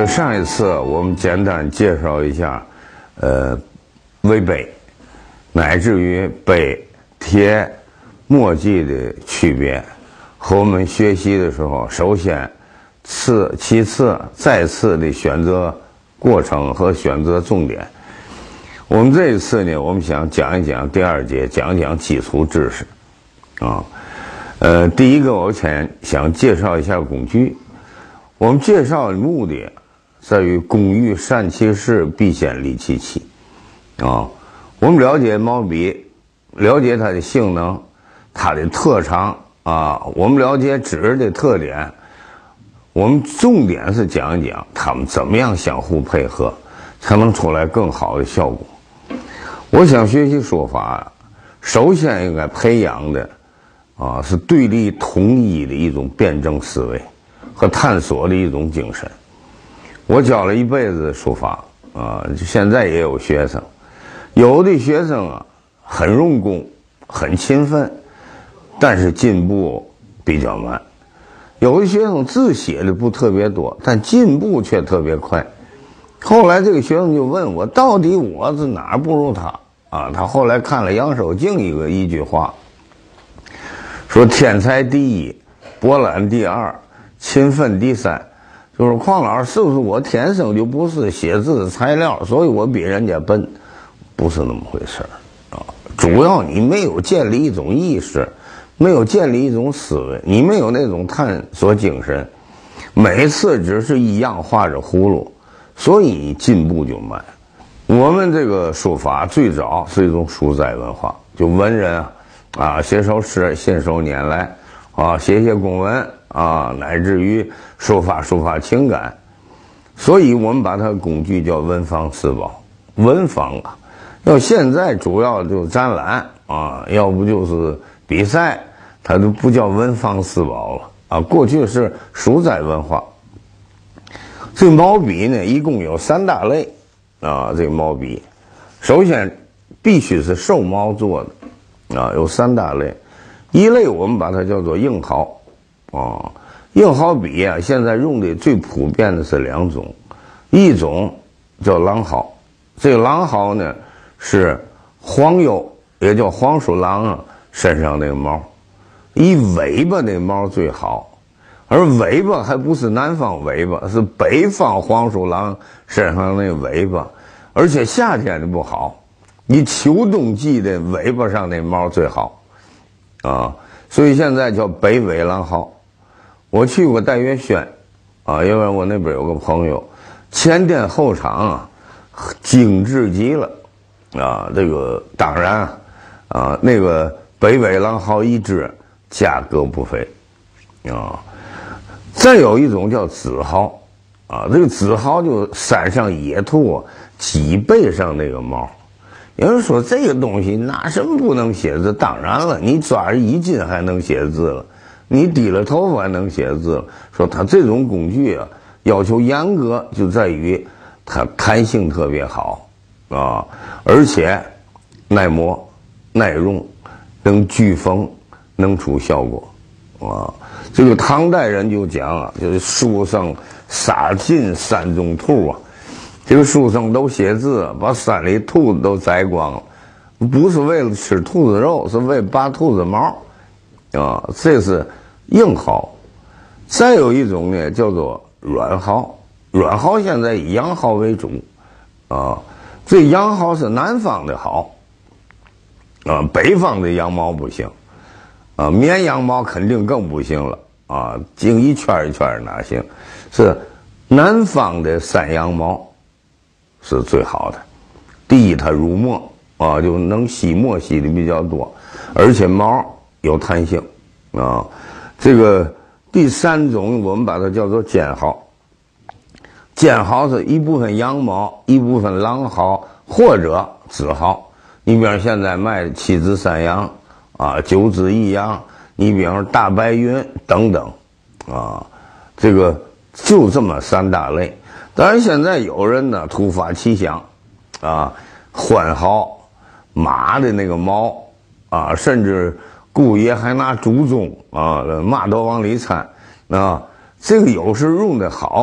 上一次我们简单介绍一下，微杯，乃至于杯、贴、墨迹的区别，和我们学习的时候，首先、其次、再次的选择过程和选择重点。我们这一次呢，我们想讲一讲第二节，讲一讲基础知识，第一个我先想介绍一下工具。我们介绍的目的在于工欲善其事，必先利其器。我们了解毛笔，了解它的性能，它的特长我们了解纸的特点。我们重点是讲一讲它们怎么样相互配合，才能出来更好的效果。我想学习书法，首先应该培养的是对立统一的一种辩证思维和探索的一种精神。我教了一辈子书法现在也有学生，有的学生很用功很勤奋，但是进步比较慢。有的学生字写的不特别多，但进步却特别快。后来这个学生就问我，到底我是哪儿不如他他后来看了杨守敬一句话，说天才第一，博览第二，勤奋第三。就是邝老师是不是我天生就不是写字的材料，所以我比人家笨？不是那么回事主要你没有建立一种意识，没有建立一种思维，你没有那种探索精神，每次只是一样画着葫芦，所以你进步就慢。我们这个书法最早是一种书斋文化，就文人写首诗信手拈来写公文乃至于抒发情感，所以我们把它的工具叫文房四宝。文房要现在主要就展览要不就是比赛，它都不叫文房四宝了过去是书斋文化。这个毛笔呢，一共有3大类这个毛笔首先必须是兽毛做的有3大类。一类我们把它叫做硬毫硬毫笔现在用的最普遍的是2种，一种叫狼毫，这个狼毫呢是黄鼬，也叫黄鼠狼身上那个毛，以尾巴那毛最好，而尾巴还不是南方尾巴，是北方黄鼠狼身上那尾巴，而且夏天的不好，你秋冬季的尾巴上那毛最好所以现在叫北尾狼毫。我去过戴月轩因为我那边有个朋友，前店后厂精致极了这个当然那个北尾狼毫一支价格不菲再有一种叫紫毫这个紫毫就山上野兔脊背上那个毛。有人说这个东西拿什么不能写字？当然了，你抓着一斤还能写字了，你低了头发还能写字了。说它这种工具要求严格，就在于它弹性特别好而且耐磨耐用，能聚风，能出效果这个唐代人就讲就是书上洒尽山中兔这个书生都写字，把山里兔子都摘光了，不是为了吃兔子肉，是为了拔兔子毛这是硬毫。再有一种呢叫做软毫，软毫现在以羊毫为主这羊毫是南方的毫北方的羊毛不行绵羊毛肯定更不行了经一圈一圈哪行，是南方的山羊毛是最好的。第一，它入墨就能吸墨吸的比较多，而且毛有弹性这个第3种我们把它叫做尖毫。尖毫是一部分羊毛，一部分狼毫或者紫毫。你比方现在卖的7子山羊9子一羊，你比方说大白云等等这个就这么3大类。当然现在有人呢突发奇想换毫马的那个毛甚至顾爷还拿猪鬃嘛都往里掺这个有时用的好，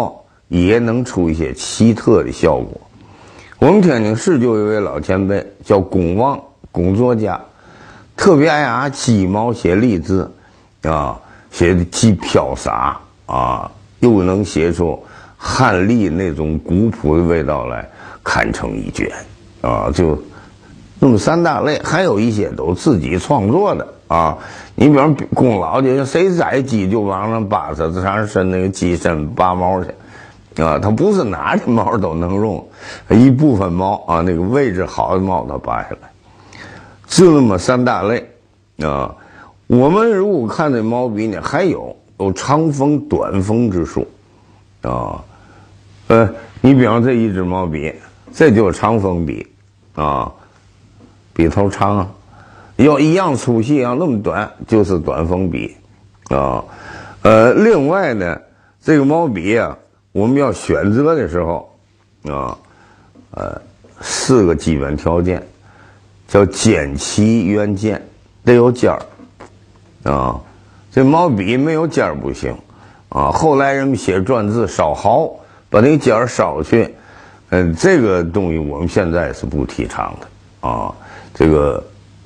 也能出一些奇特的效果。我们天津市就有一位老前辈叫龚旺，龚作家，特别爱拿鸡毛写励志啊，写的既飘洒啊，又能写出汉隶那种古朴的味道来，堪称一绝啊！就那么三大类，还有一些都自己创作的啊。你比方龚老就谁宰鸡就往上扒它，这上伸那个鸡身拔毛去啊，他不是哪的毛都能用，一部分毛啊，那个位置好的毛他拔下来，就那么三大类啊。我们如果看这毛笔呢，还有长锋短锋之术啊。你比方这一支毛笔，这就是长锋笔啊，笔头长啊，要一样粗细要那么短，就是短锋笔啊。另外呢，这个毛笔啊，我们要选择的时候啊，4个基本条件，叫尖齐圆尖，得有尖儿啊。这毛笔没有尖儿不行啊。后来人们写篆字烧毫，把那个尖儿烧去，这个东西我们现在是不提倡的啊。这个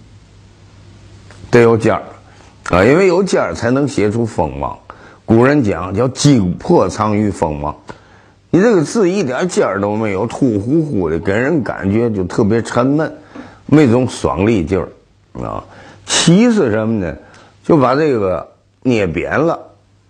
得有尖儿啊，因为有尖儿才能写出锋芒。古人讲叫精魄藏于锋芒，你这个字一点尖儿都没有，突呼呼的，给人感觉就特别沉闷，没种爽利劲儿啊。齐是什么呢？就把这个捏扁了，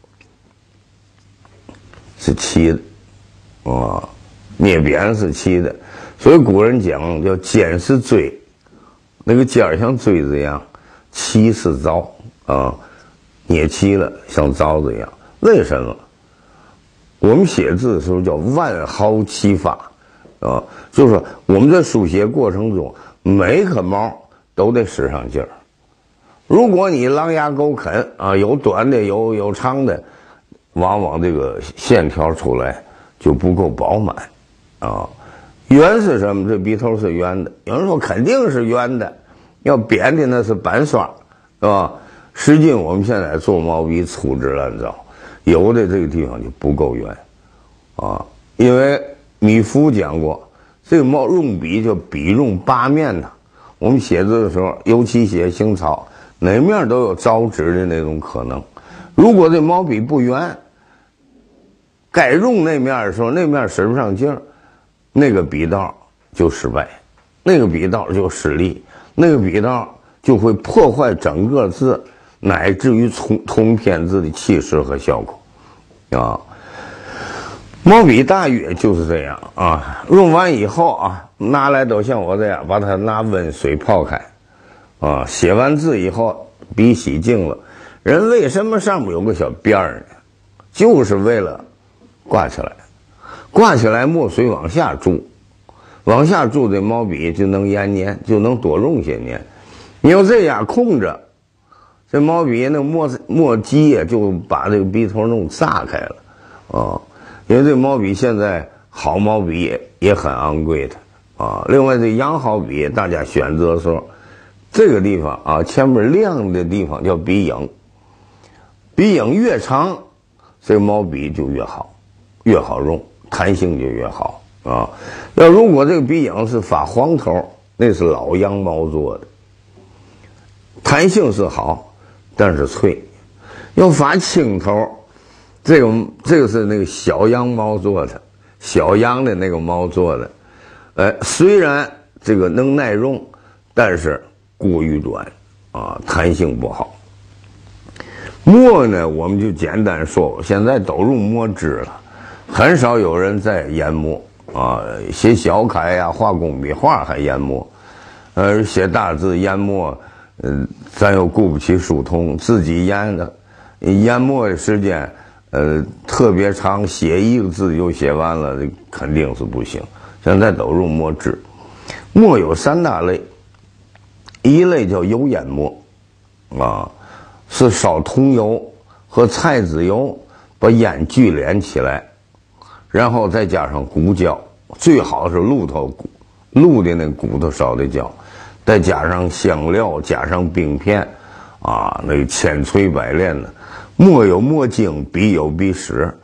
是齐的啊，捏扁是齐的。所以古人讲叫尖是锥，那个尖儿像锥子一样，齐是凿啊。捏齐了像凿子一样。为什么？我们写字的时候叫万毫齐发啊，就是说我们在书写过程中每颗毛都得使上劲儿。如果你狼牙狗啃啊，有短的有长的，往往这个线条出来就不够饱满啊。圆是什么？这笔头是圆的，有人说肯定是圆的，要扁的那是板刷，是吧？实际我们现在做毛笔粗制滥造，有的这个地方就不够圆啊。因为米芾讲过，这个用笔叫笔用八面的。我们写字的时候，尤其写行草，哪面都有凿纸的那种可能。如果这毛笔不圆，该用那面的时候，那面使不上劲儿，那个笔道就失败，那个笔道就失利，那个笔道就会破坏整个字，乃至于通篇字的气势和效果啊。毛笔大约就是这样啊，用完以后啊，拿来都像我这样，把它拿温水泡开啊。写完字以后，笔洗净了，人为什么上面有个小边儿呢？就是为了挂起来，挂起来墨水往下注，往下注这毛笔就能延年，就能多用些年。你要这样空着，这毛笔那墨迹呀就把这个笔头弄炸开了啊。因为这毛笔现在好毛笔也很昂贵的啊。另外这羊毫笔大家选择的时候，这个地方啊前面亮的地方叫笔影，笔影越长，这个毛笔就越好用，弹性就越好啊。要如果这个笔影是发黄头，那是老羊毛做的，弹性是好，但是脆。要发青头，这个是那个小羊毛做的，小羊的那个毛做的，虽然这个能耐用，但是过于短啊，弹性不好。墨呢，我们就简单说，现在都用墨汁了，很少有人在研墨啊。写小楷呀、画工笔画还研墨，写大字研墨，咱又顾不起书童，自己研的，研墨的时间。特别长，写一个字就写完了，这肯定是不行。现在都用墨汁。墨有3大类，一类叫油烟墨，啊，是烧桐油和菜籽油把烟聚敛起来，然后再加上骨胶，最好是鹿的那骨头烧的胶，再加上香料，加上冰片，啊，那个千锤百炼的。墨有墨精，笔有笔史。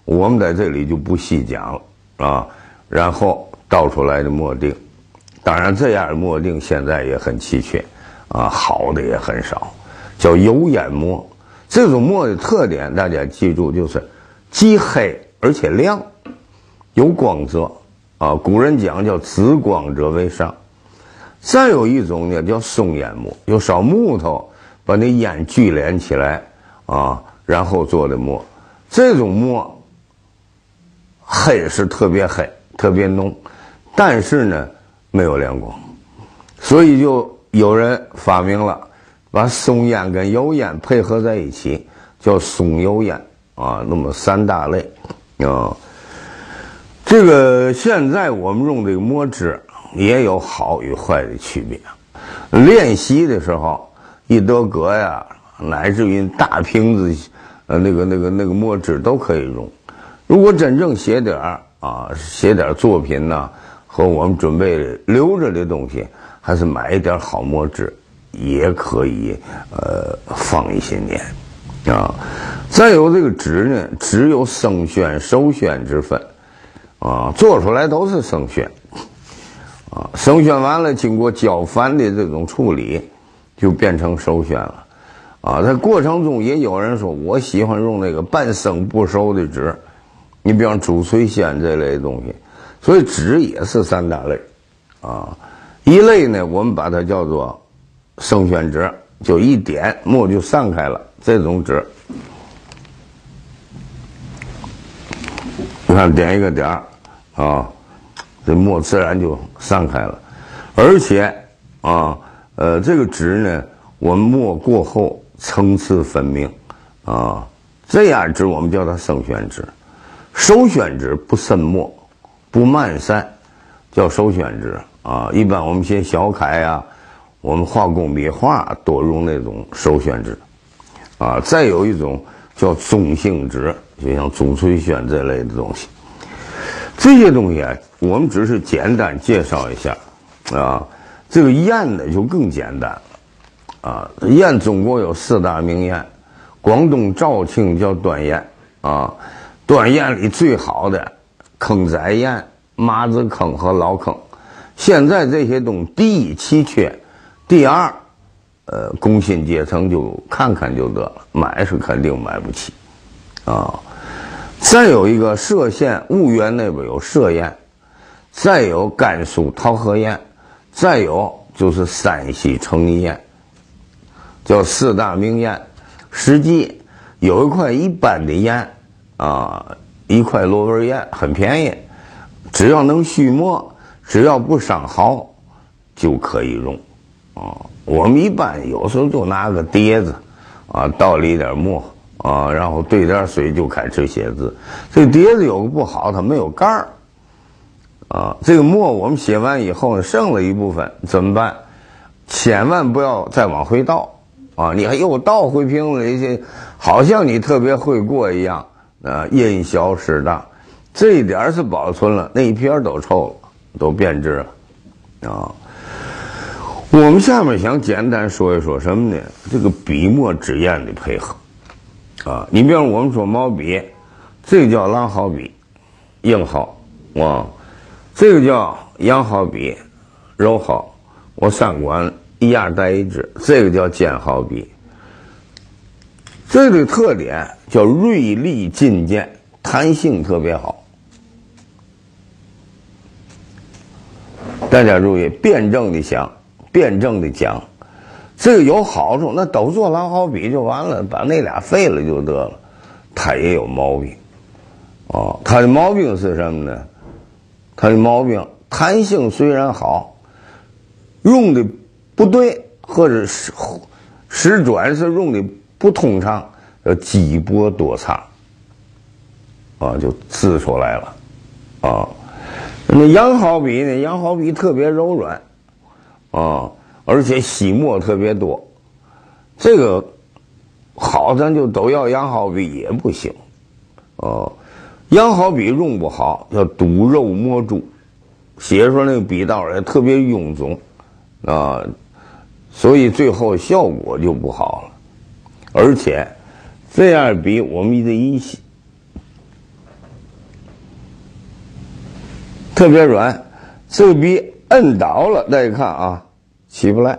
我们在这里就不细讲了啊。然后倒出来的墨锭，当然这样的墨锭现在也很稀缺啊，好的也很少，叫油烟墨。这种墨的特点大家记住，就是既黑而且亮，有光泽啊。古人讲叫紫光者为上。再有一种呢叫松烟墨，就烧木头把那烟聚敛起来啊，然后做的墨。这种墨黑是特别黑特别浓，但是呢没有亮光，所以就有人发明了把松烟跟油烟配合在一起，叫松油烟啊。那么3大类啊。这个现在我们用这个墨汁也有好与坏的区别。练习的时候，一德格呀，乃至于大瓶子，那个墨汁都可以用。如果真正写点作品呢，和我们准备留着的东西，还是买一点好墨汁，也可以放一些年啊。再有这个纸呢，纸有生宣、首宣之分啊，做出来都是生宣啊，生宣完了经过焦烦的这种处理，就变成首宣了啊。在过程中也有人说，我喜欢用那个半生不熟的纸。你比方朱翠仙这类的东西，所以纸也是3大类啊。一类呢，我们把它叫做生宣纸，就一点墨就散开了，这种纸，你看点一个点啊，这墨自然就散开了。而且啊，这个纸呢，我们墨过后层次分明啊，这样纸我们叫它生宣纸。首宣纸不渗墨，不漫散，叫首宣纸啊。一般我们写小楷呀，我们画工笔画多用那种首宣纸啊。再有一种叫中性纸，就像钟翠轩这类的东西。这些东西啊，我们只是简单介绍一下啊。这个砚呢就更简单啊。砚中国有4大名砚，广东肇庆叫端砚啊。端砚里最好的坑仔砚、麻子坑和老坑，现在这些东西第一稀缺，第二，工薪阶层就看看就得了，买是肯定买不起，啊。再有一个歙县婺源那边有歙砚，再有甘肃桃河砚，再有就是山西成泥砚，叫4大名砚。实际有一块一般的砚。啊，一块螺纹砚很便宜，只要能续墨，只要不伤毫，就可以用。啊，我们一般有时候就拿个碟子，啊，倒里一点墨，啊，然后兑点水就开始写字。这个碟子有个不好，它没有盖儿。啊，这个墨我们写完以后呢，剩了一部分怎么办？千万不要再往回倒。啊，你还又倒回瓶子里去，好像你特别会过一样。因小失大，这一点是保存了，那一片都臭了，都变质了啊。我们下面想简单说一说什么呢？这个笔墨纸砚的配合啊。你比方我们说毛笔，这个叫狼毫笔，硬毫啊；这个叫羊毫笔，柔毫。我3管一样带一支，这个叫尖毫笔。这个特点叫锐利劲剑，弹性特别好。大家注意，辩证的想，辩证的讲，这个有好处，那都做狼毫笔就完了，把那俩废了就得了。它也有毛病，哦，它的毛病是什么呢？它的毛病，弹性虽然好，用的不对，或者使转是用的不通畅，叫激波多擦啊，就刺出来了啊。那羊毫笔呢？羊毫笔特别柔软啊，而且吸墨特别多。这个好，咱就都要羊毫笔也不行哦。羊毫笔用不好，要堵肉磨珠，写出那个笔道也特别臃肿啊，所以最后效果就不好了。而且这样笔我们得一特别软，这个笔摁倒了，大家看啊，起不来，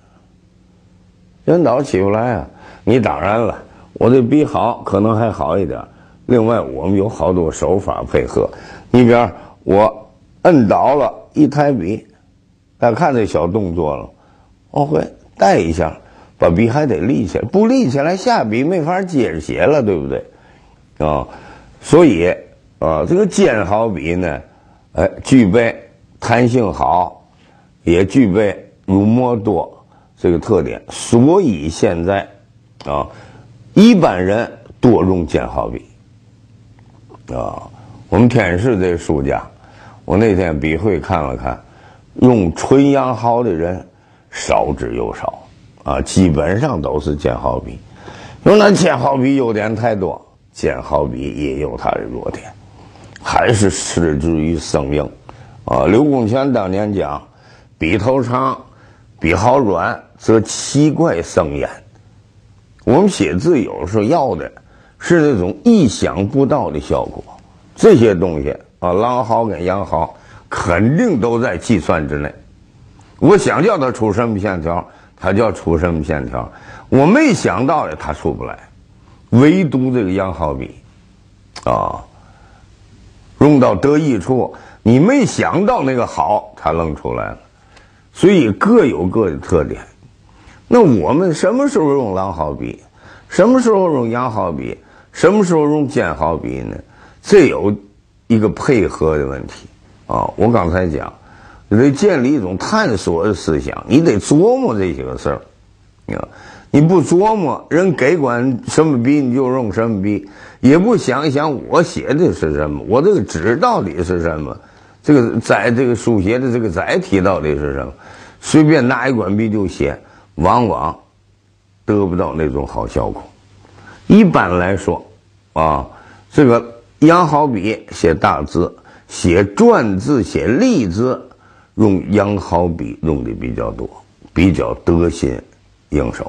摁倒起不来啊。你当然了，我这笔好，可能还好一点。另外，我们有好多手法配合。你比如我摁倒了一抬笔，大家看这小动作了，我会带一下，把笔还得立起来，不立起来下笔没法接着写了，对不对？啊，所以这个尖毫笔呢，具备弹性好，也具备入墨多这个特点，所以现在一般人多用尖毫笔我们天市这书架，我那天笔会看了看，用纯阳毫的人少之又少基本上都是尖毫笔。用那尖毫笔优点太多，尖毫笔也有它的弱点，还是失之于生硬刘公权当年讲，笔头长，笔毫软，则奇怪生焉。我们写字有时候要的是那种意想不到的效果，这些东西狼毫跟阳毫肯定都在计算之内。我想叫它出什么线条，它就要出什么线条；我没想到的，它出不来。唯独这个阳毫笔用到得意处，你没想到那个好，它愣出来了。所以各有各的特点。那我们什么时候用狼毫笔，什么时候用阳毫笔，什么时候用尖毫笔呢？这有一个配合的问题我刚才讲，你得建立一种探索的思想，你得琢磨这些个事儿你不琢磨，人给管什么笔你就用什么笔，也不想一想我写的是什么，我这个纸到底是什么，这个这个书写的这个载体到底是什么，随便拿一管笔就写，往往得不到那种好效果。一般来说这个阳毫笔写大字，写篆字，写隶字，用阳毫笔用的比较多，比较得心应手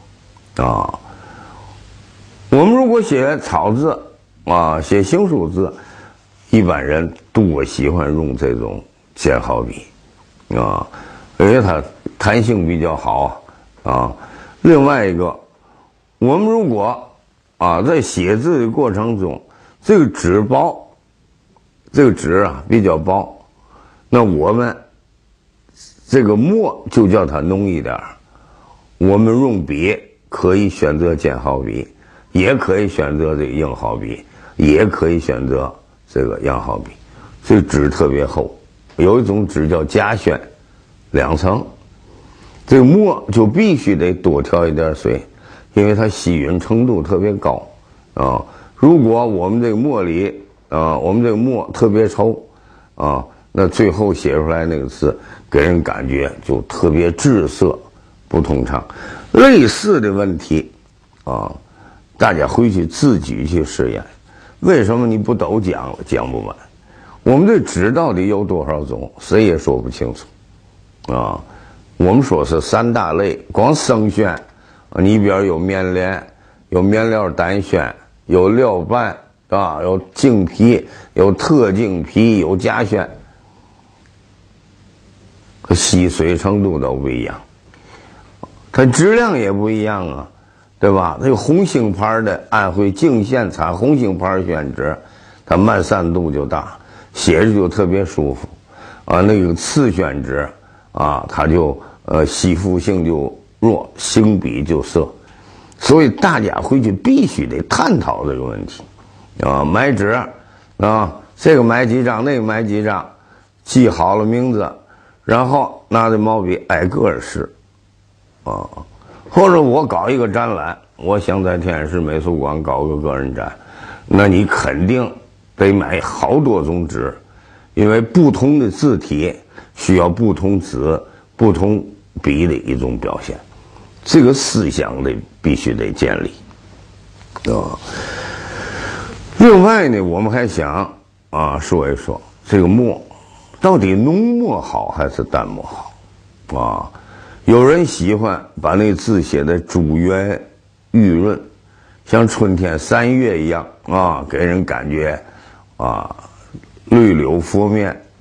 我们如果写草字写行书字，一般人多喜欢用这种尖毫笔而且它弹性比较好另外一个，我们如果在写字的过程中，这个纸薄，这个纸比较薄，那我们这个墨就叫它浓一点。我们用笔可以选择尖毫笔，也可以选择这个硬毫笔，也可以选择这个阳毫笔。这纸特别厚，有一种纸叫夹宣，2层，这个墨就必须得多调一点水，因为它吸吮程度特别高如果我们这个墨里我们这个墨特别稠那最后写出来那个字给人感觉就特别滞涩不通畅。类似的问题大家回去自己去试验。为什么你不都讲了？讲不完。我们这纸到底有多少种，谁也说不清楚我们说是3大类，光生宣你比如有棉莲，有面料单宣，有料瓣有净皮，有特净皮，有夹宣，吸水程度都不一样，它质量也不一样对吧？这个红星牌的安徽泾县产红星牌宣纸，它漫散度就大，写着就特别舒服那个次宣纸它就吸附性就弱，行笔就涩。所以大家回去必须得探讨这个问题买纸这个买几张，那个买几张，记好了名字，然后拿着毛笔挨个试或者我搞一个展览，我想在天市美术馆搞个个人展，那你肯定得买好多种纸，因为不同的字体需要不同纸不同笔的一种表现，这个思想必须得建立另外呢，我们还想说一说这个墨到底浓墨好还是淡墨好有人喜欢把那字写的珠圆玉润，像春天3月一样给人感觉绿柳拂面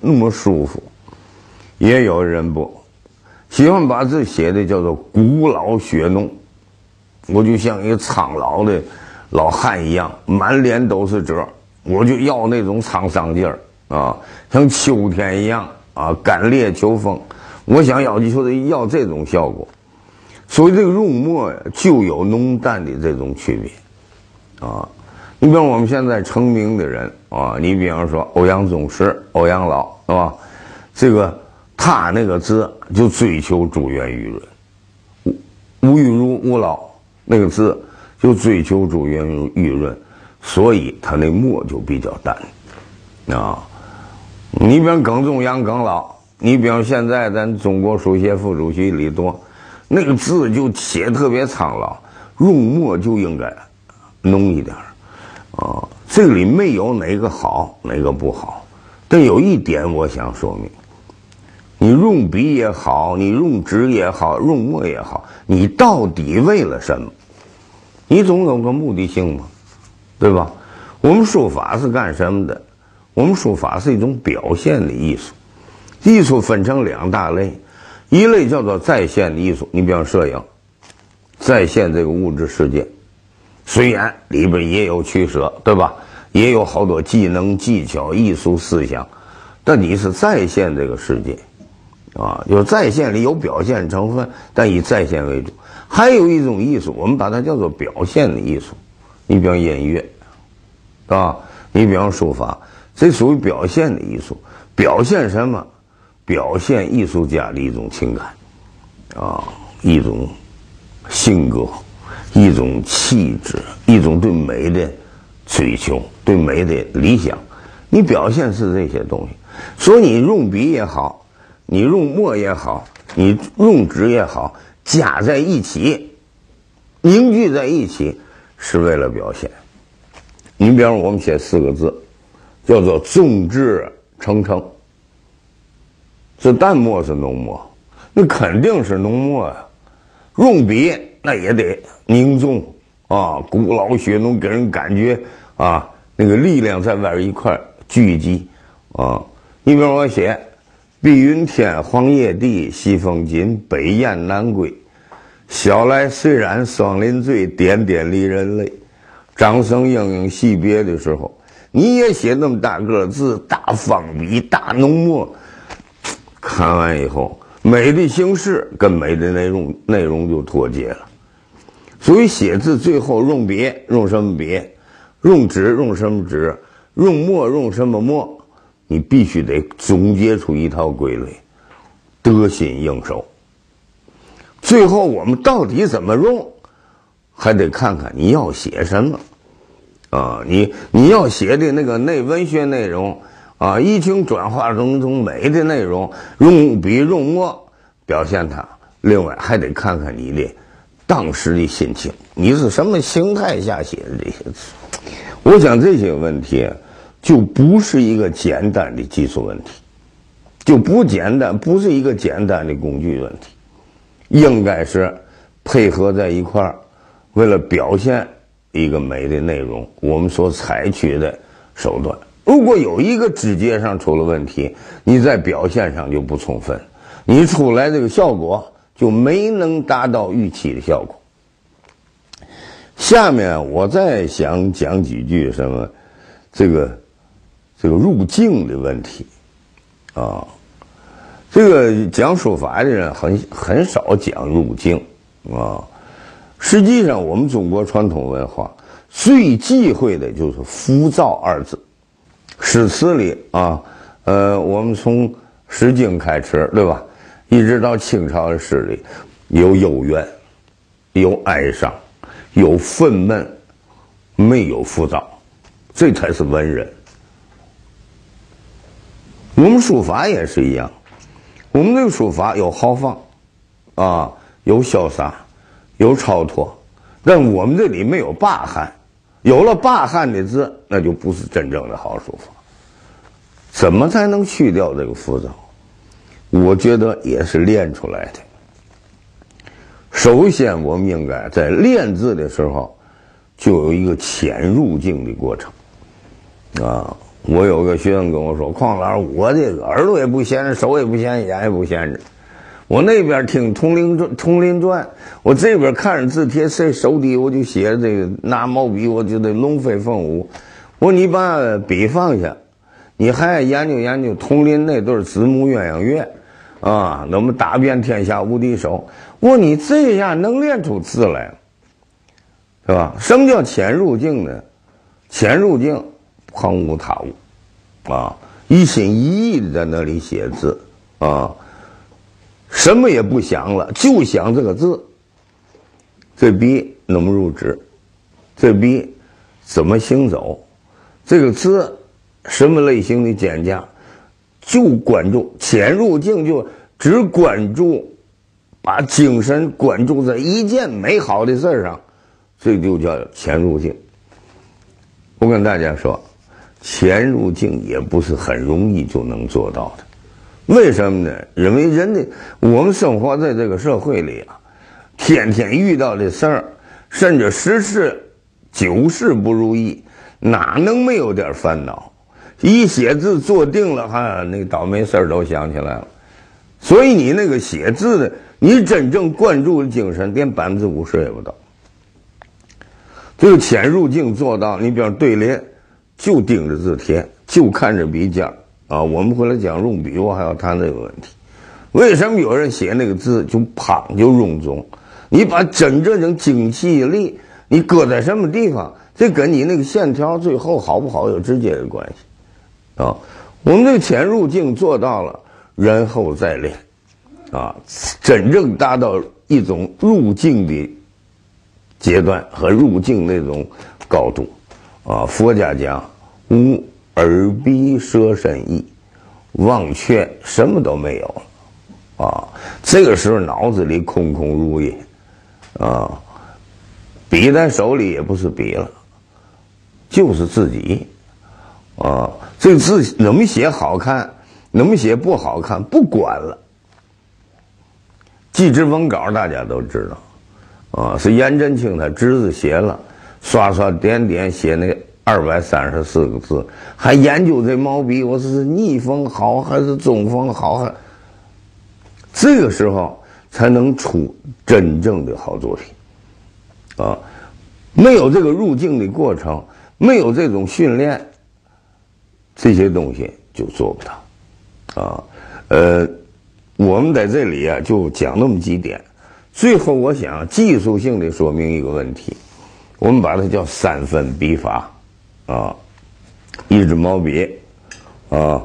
那么舒服。也有人不喜欢把字写的叫做古老血浓，我就像一个苍老的老汉一样，满脸都是褶，我就要那种沧桑劲儿啊，像秋天一样啊，干裂秋风。我想要就是要这种效果。所以这个用墨呀，就有浓淡的这种区别啊。你比方我们现在成名的人啊，你比方说欧阳宗实、欧阳老，是吧？这个他那个字就追求珠圆玉润，吴玉如、吴老那个字就追求珠圆玉润，所以他那墨就比较淡啊。你比方耿仲阳、耿老，你比方现在咱中国书协副主席李铎，那个字就写特别苍老，用墨就应该浓一点啊。这里没有哪个好哪个不好，但有一点我想说明，你用笔也好，你用纸也好，用墨也好，你到底为了什么？你总有个目的性嘛，对吧？我们书法是干什么的？我们书法是一种表现的艺术，艺术分成两大类，一类叫做再现的艺术，你比方摄影，再现这个物质世界，虽然里边也有取舍，对吧？也有好多技能、技巧、艺术思想，但你是再现这个世界啊，就是再现里有表现成分，但以再现为主。还有一种艺术，我们把它叫做表现的艺术，你比方音乐，啊，你比方书法，这属于表现的艺术。表现什么？表现艺术家的一种情感啊，一种性格，一种气质，一种对美的追求，对美的理想。你表现是这些东西，所以你用笔也好，你用墨也好，你用纸也好，加在一起，凝聚在一起，是为了表现。你比方我们写4个字，叫做众志成城。是淡墨是浓墨？那肯定是浓墨呀。用笔那也得凝重啊，古老血浓，给人感觉啊，那个力量在外边一块聚集啊。你比如我写碧云天，黄叶地，西风紧，北雁南归。晓来虽然霜林醉，点点离人泪。掌声应应惜别的时候，你也写那么大个字，大方笔，大浓墨。看完以后，美的形式跟美的内容就脱节了。所以写字最后用笔用什么笔，用纸用什么纸，用墨用什么墨，你必须得总结出一套规律，得心应手。最后我们到底怎么用，还得看看你要写什么啊，你要写的那个文学内容啊，移情转化中美的内容，用笔用墨表现它。另外还得看看你的当时的心情，你是什么心态下写的这些字。我想这些问题就不是一个简单的技术问题，就不是一个简单的工具问题，应该是配合在一块儿，为了表现一个美的内容，我们所采取的手段。如果有一个枝节上出了问题，你在表现上就不充分，你出来这个效果就没能达到预期的效果。下面我再想讲几句什么这个入境的问题啊。这个讲书法的人很少讲入境啊。实际上我们中国传统文化最忌讳的就是浮躁二字。诗词里啊，我们从《诗经》开始，对吧？一直到清朝的诗里，有幽怨，有哀伤，有愤懑，没有浮躁，这才是文人。我们书法也是一样，我们这个书法有豪放，啊，有潇洒，有超脱，但我们这里没有霸汉。有了霸汉的字，那就不是真正的好书法。怎么才能去掉这个浮躁？我觉得也是练出来的。首先我们应该在练字的时候就有一个潜入境的过程啊。 我有个学生跟我说：“邝老师，我这个耳朵也不闲着，手也不闲着，眼也不闲着。我那边听佟林传，我这边看着字帖，手底我就写这个，拿毛笔我就得龙飞凤舞。我说你把笔放下，你还研究研究佟林那对子母鸳鸯乐啊，那么打遍天下无敌手。我说你这样能练出字来，是吧？什么叫潜入境呢？潜入境。”旁无他物，啊，一心一意的在那里写字，啊，什么也不想了，就想这个字。这笔能入纸，这笔怎么行走，这个字什么类型的简价，就关注潜入境，就只关注，把精神关注在一件美好的事上，这就叫潜入境。我跟大家说。潜入境也不是很容易就能做到的，为什么呢？因为我们生活在这个社会里啊，天天遇到的事儿，甚至十事九事不如意，哪能没有点烦恼？一写字坐定了，那个倒霉事儿都想起来了。所以你那个写字的，你真正关注的精神，连50%也不到。这个潜入境做到，你比方对联。就盯着字帖，就看着笔尖啊！我们回来讲用笔，我还要谈这个问题。为什么有人写那个字就胖就臃肿？你把真正的精气力，你搁在什么地方，这跟你那个线条最后好不好有直接的关系啊！我们这个潜入境做到了，然后再练啊，真正达到一种入境的阶段和入境那种高度啊！佛家讲。无耳鼻舌身意，忘却什么都没有了啊！这个时候脑子里空空如也啊，笔在手里也不是笔了，就是自己啊！这个字怎么写好看，怎么写不好看，不管了。祭侄文稿大家都知道啊，是颜真卿他侄子写了，刷刷点点写那234个字，还研究这毛笔，我是逆锋好还是中锋好？这个时候才能出真正的好作品啊！没有这个入境的过程，没有这种训练，这些东西就做不到啊。我们在这里啊就讲那么几点，最后我想技术性的说明一个问题，我们把它叫3分笔法。啊，一支毛笔，啊，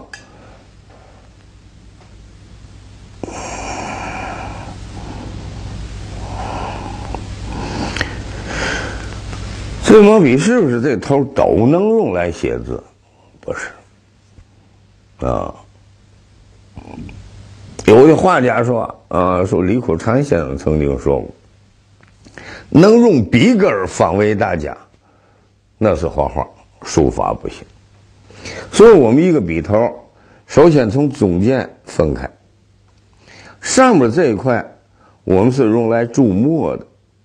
这毛笔是不是这头都能用来写字？不是，啊，有的画家说，说李苦禅先生曾经说过，能用笔根方为大家，那是画画。书法不行，所以我们一个笔头，首先从中间分开，上面这一块我们是用来注墨的，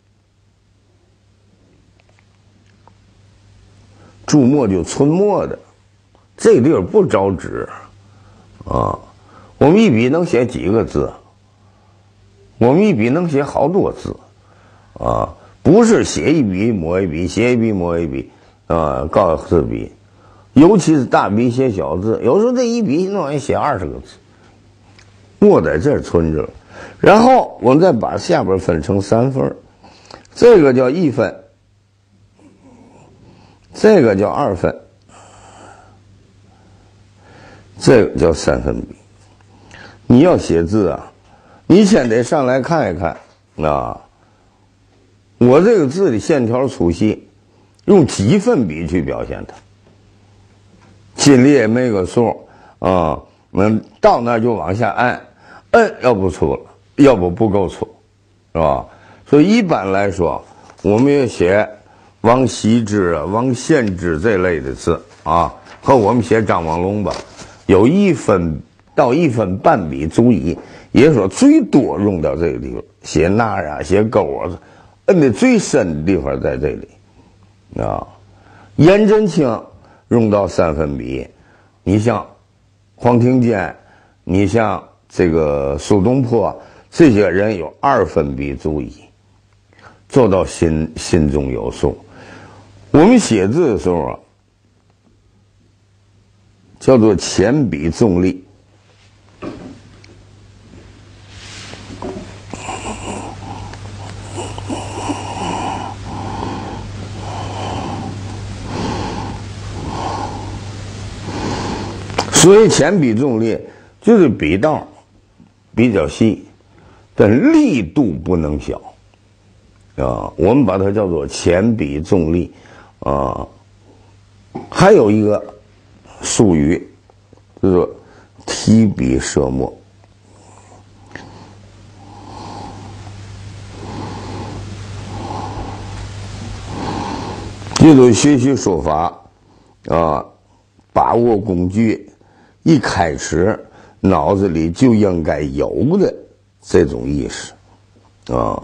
注墨就存墨的，这个地方不着纸啊。我们一笔能写几个字？我们一笔能写好多字啊，不是写一笔抹一笔，写一笔抹一笔。高字笔，尤其是大笔写小字，有时候这一笔弄完写20个字，墨在这儿存着了。然后我们再把下边分成3份，这个叫1分，这个叫2分，这个叫3分笔。你要写字啊，你先得上来看一看啊，我这个字的线条粗细。用几分笔去表现它，心里也没个数啊。到那儿就往下按，要不粗了，要不够粗，是吧？所以一般来说，我们也写王羲之啊、王献之这类的字啊，和我们写张王龙吧，有1分到1分半笔足矣。也说最多用到这个地方，写捺啊、写钩啊，摁的最深的地方在这里。颜真卿用到3分笔， 你像黄庭坚，你像这个苏东坡，这些人有2分笔足矣，做到心中有数。我们写字的时候啊，叫做浅笔重力。所以浅笔重力就是笔道比较细，但力度不能小啊。我们把它叫做浅笔重力啊。还有一个术语就是提笔射墨。这种学习书法啊，把握工具。一开始脑子里就应该有的这种意识啊，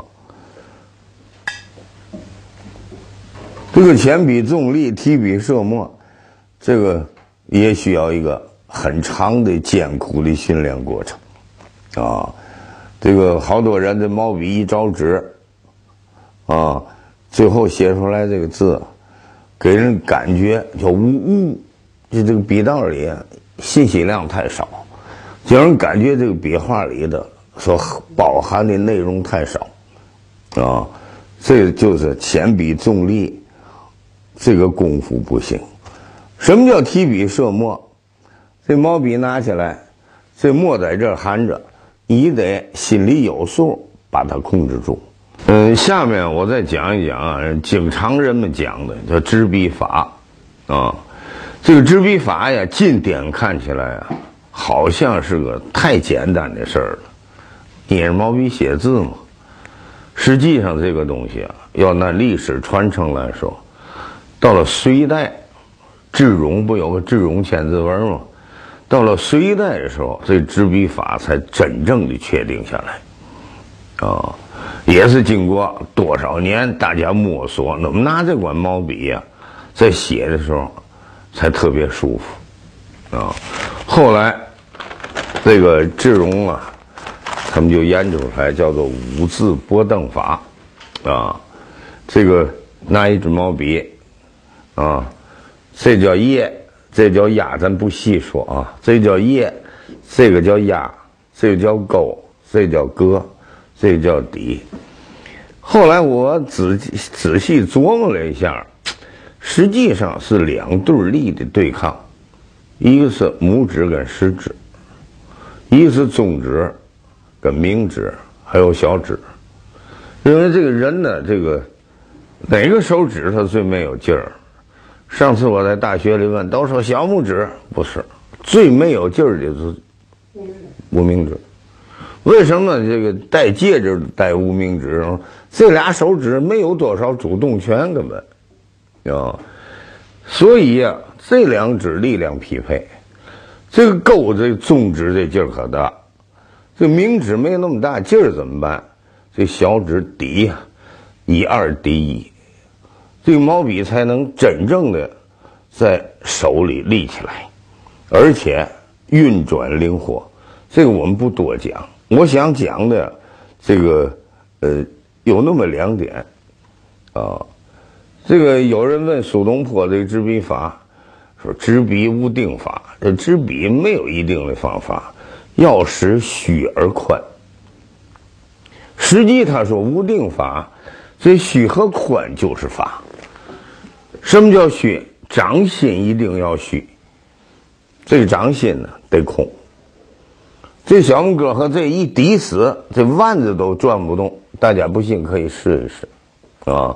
这个浅笔重力、提笔射墨，这个也需要一个很长的艰苦的训练过程啊。这个好多人的毛笔一着纸啊，最后写出来这个字，给人感觉叫就这个笔道里信息量太少，就让人感觉这个笔画里的所包含的内容太少啊。这就是浅笔重力这个功夫不行。什么叫提笔射墨？这毛笔拿起来，这墨在这含着，你得心里有数，把它控制住。下面我再讲一讲啊，经常人们讲的叫执笔法啊。这个执笔法呀，近点看起来啊，好像是个太简单的事儿了，捏着毛笔写字嘛。实际上这个东西啊，要拿历史传承来说，到了隋代，智荣不有个智荣千字文吗？到了隋代的时候，这执笔法才真正的确定下来啊，也是经过多少年大家摸索，那么拿这管毛笔呀，在写的时候才特别舒服啊。后来这个智荣啊，他们就研究出来叫做五字拨凳法啊。这个拿一支毛笔啊，这叫叶，这叫压，咱不细说啊。这叫叶，这个叫压，这个叫钩，这叫搁，这个叫底。后来我仔细琢磨了一下，实际上是两对力的对抗，一个是拇指跟食指，一个是中指跟明指，还有小指。因为这个人呢，这个哪个手指头最没有劲儿？上次我在大学里问，都说小拇指，不是，最没有劲儿的是无名指。为什么这个戴戒指戴无名指？这俩手指没有多少主动权，根本啊。所以呀，这两指力量匹配，这个勾这中指这劲儿可大，这明指没那么大劲儿怎么办？这小指抵呀，1、2抵1，这个毛笔才能真正的在手里立起来，而且运转灵活。这个我们不多讲，我想讲的这个有那么2点啊。这个有人问苏东坡这个执笔法，说执笔无定法，这执笔没有一定的方法，要使虚而宽。实际他说无定法，这虚和宽就是法。什么叫虚？掌心一定要虚，这个掌心呢得空。这小拇哥和这一抵死，这腕子都转不动。大家不信可以试一试啊。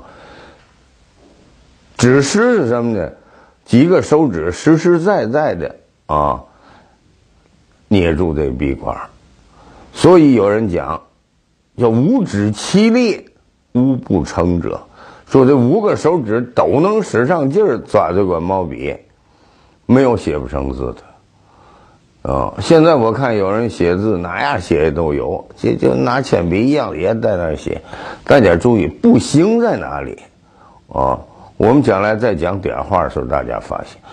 指实是什么呢？几个手指实实在在的啊捏住这笔管。所以有人讲叫五指齐列，无不成者，说这5个手指都能使上劲儿抓这管毛笔，没有写不成字的啊。现在我看有人写字哪样写都有，就拿铅笔一样也在那写。大家注意，不行在哪里啊？我们将来再讲点画的时候，大家发现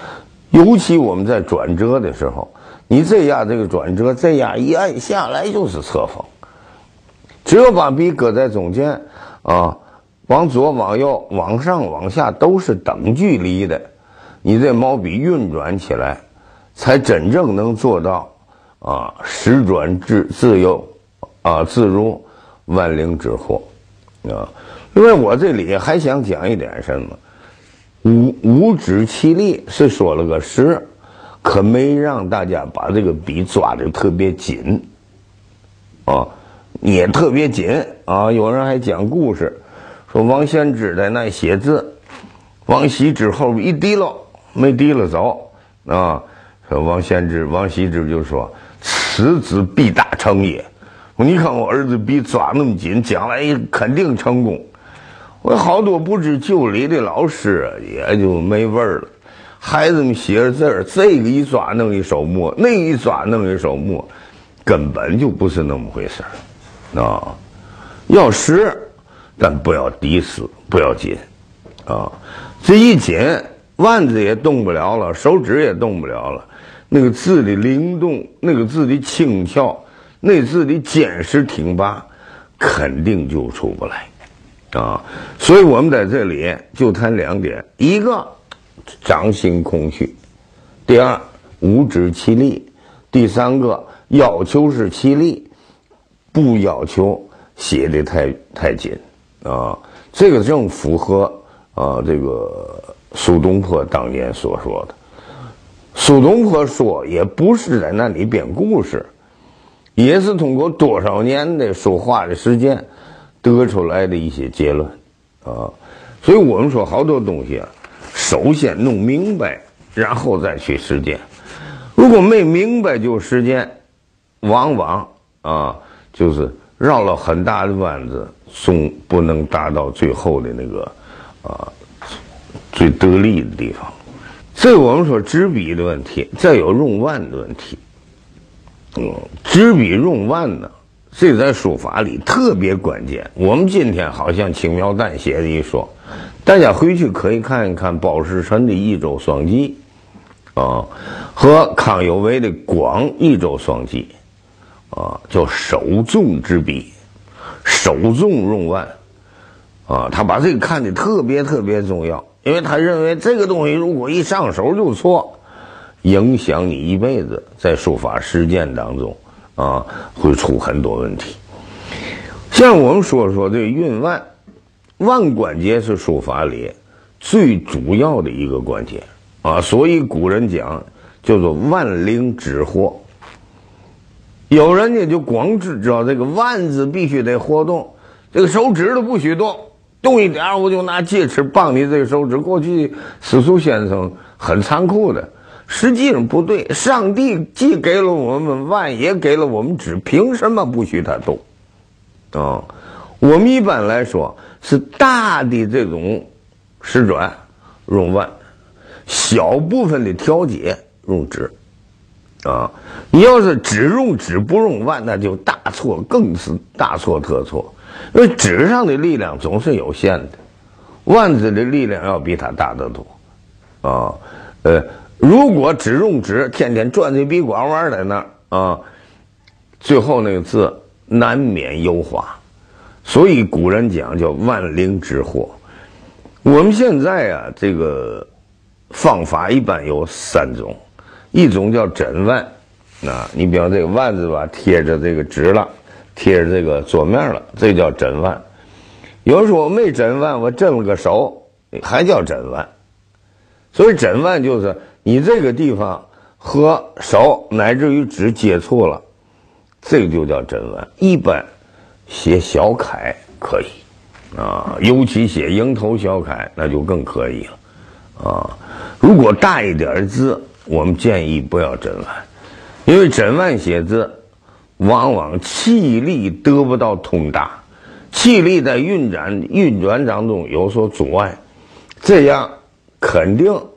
尤其我们在转折的时候，你这压这个转折，这压一按下来就是侧锋。只有把笔搁在中间啊，往左往右往上往下都是等距离的，你这毛笔运转起来才真正能做到啊时转自由啊自如，万灵之祸啊。因为我这里还想讲一点什么，五指齐力是说了个实，可没让大家把这个笔抓得特别紧啊，也特别紧啊。有人还讲故事说王献之在那写字，王羲之后边一提溜没提溜走啊，说王羲之就说此子必大成也。你看我儿子笔抓那么紧，将来肯定成功。我好多不知就理的老师也就没味儿了。孩子们写着字儿，这个一抓弄一手墨，那一抓弄一手墨，根本就不是那么回事儿啊！要实，但不要抵死，不要紧啊！这一紧，腕子也动不了了，手指也动不了了，那个字的灵动，那个字的轻巧，那字的坚实挺拔，肯定就出不来。啊，所以我们在这里就谈两点：一个掌心空虚，第二五指齐力，第三个要求是齐力，不要求写的太紧啊。这个正符合啊这个苏东坡当年所说的。苏东坡说也不是在那里编故事，也是通过多少年的说话的实践得出来的一些结论啊。所以我们说好多东西啊，首先弄明白，然后再去实践。如果没明白就实践，往往啊就是绕了很大的弯子，不能达到最后的那个最得力的地方。这我们说执笔的问题，再有用腕的问题。执笔用腕呢，这在书法里特别关键。我们今天好像轻描淡写的一说，大家回去可以看一看鲍世臣的《益州双记》啊，和康有为的《广益州双记》啊，叫手纵执笔，手纵用腕啊，他把这个看得特别重要，因为他认为这个东西如果一上手就错，影响你一辈子，在书法实践当中啊，会出很多问题。像我们说这个运腕，腕关节是书法里最主要的一个关节啊，所以古人讲叫做腕灵之活。有人家就光知道这个腕子必须得活动，这个手指头不许动，动一点我就拿戒尺棒你这个手指。过去司徒先生很残酷的，实际上不对，上帝既给了我们腕，也给了我们指，凭什么不许它动啊？我们一般来说是大的这种实转用腕，小部分的调节用指啊。你要是只用指不用腕，那就大错，更是大错特错。因为指上的力量总是有限的，腕子的力量要比它大得多啊。如果只用指，天天转这笔管玩在那儿啊，最后那个字难免油滑。所以古人讲叫腕灵之活。我们现在啊，这个方法一般有三种，一种叫枕腕啊，你比方这个腕子吧贴着这个纸了，贴着这个桌面了，这叫枕腕。有人说我没枕腕，我枕了个手，还叫枕腕。所以枕腕就是你这个地方和手乃至于指接触了，这个就叫枕腕。一般写小楷可以啊，尤其写蝇头小楷那就更可以了啊。如果大一点的字，我们建议不要枕腕，因为枕腕写字往往气力得不到通达，气力在运转当中有所阻碍，这样肯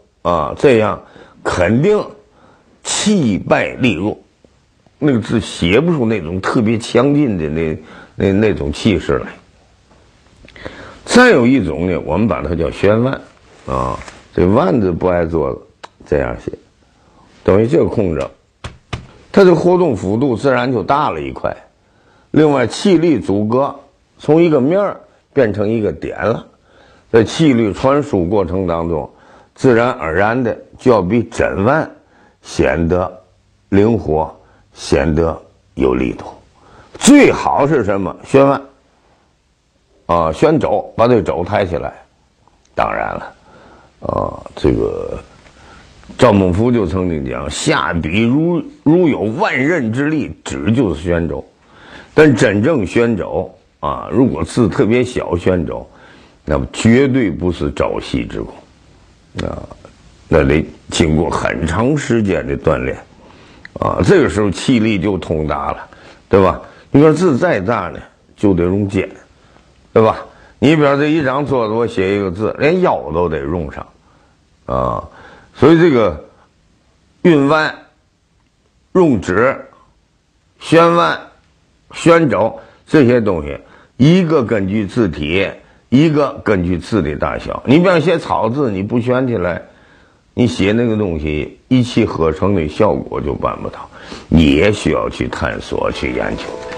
定气败力弱，那个字写不出那种特别强劲的那种气势来。再有一种呢，我们把它叫悬腕啊，这腕子不爱做这样写。 等于这个空着，它的活动幅度自然就大了一块。另外，气力阻隔从一个面儿变成一个点了，在气力传输过程当中，自然而然的就要比枕腕显得灵活，显得有力度。最好是什么？旋腕啊，旋肘，把这肘抬起来。当然了，这个赵孟頫就曾经讲，下笔如有万仞之力，指就是旋肘。但真正旋肘啊，如果字特别小旋肘，那么绝对不是朝夕之功啊，那得经过很长时间的锻炼啊，这个时候气力就通达了，对吧？你说字再大呢，就得用肩，对吧？你比如这一张桌子，我写一个字，连腰都得用上啊，所以这个运腕、用指、旋腕、旋肘这些东西，一个根据字体，一个根据字的大小。你比方写草字，你不旋起来，你写那个东西一气呵成的效果就办不到，你也需要去探索去研究。